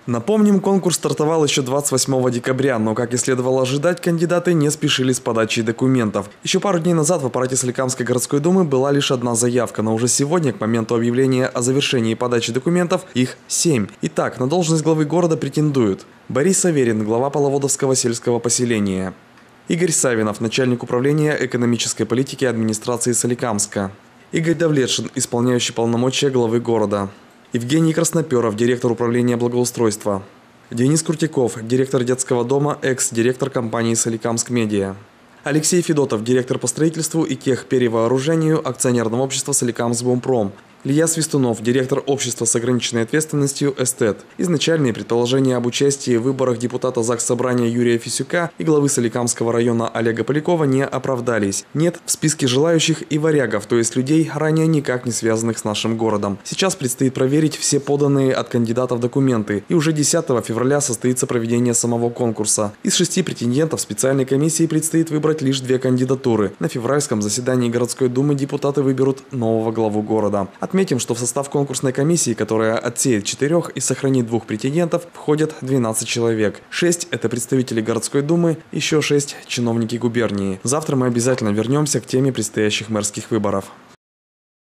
Напомним, конкурс стартовал еще 28 декабря, но, как и следовало ожидать, кандидаты не спешили с подачей документов. Еще пару дней назад в аппарате Соликамской городской думы была лишь одна заявка, но уже сегодня, к моменту объявления о завершении подачи документов, их 7. Итак, на должность главы города претендуют: Борис Аверин, глава Половодовского сельского поселения; Игорь Савинов, начальник управления экономической политики администрации Соликамска; Игорь Давлетшин, исполняющий полномочия главы города; Евгений Красноперов, директор управления благоустройства; Денис Крутиков, директор детского дома, экс-директор компании «Соликамск Медиа»; Алексей Федотов, директор по строительству и техперевооружению акционерного общества «Соликамскбумпром»; Илья Свистунов, директор общества с ограниченной ответственностью «Эстет». Изначальные предположения об участии в выборах депутата Заксобрания Юрия Фисюка и главы Соликамского района Олега Полякова не оправдались. Нет в списке желающих и варягов, то есть людей, ранее никак не связанных с нашим городом. Сейчас предстоит проверить все поданные от кандидатов документы, и уже 10 февраля состоится проведение самого конкурса. Из 6 претендентов специальной комиссии предстоит выбрать лишь 2 кандидатуры. На февральском заседании городской думы депутаты выберут нового главу города. Отметим, что в состав конкурсной комиссии, которая отсеет 4 и сохранит 2 претендентов, входят 12 человек. 6 – это представители городской думы, еще 6 – чиновники губернии. Завтра мы обязательно вернемся к теме предстоящих мэрских выборов.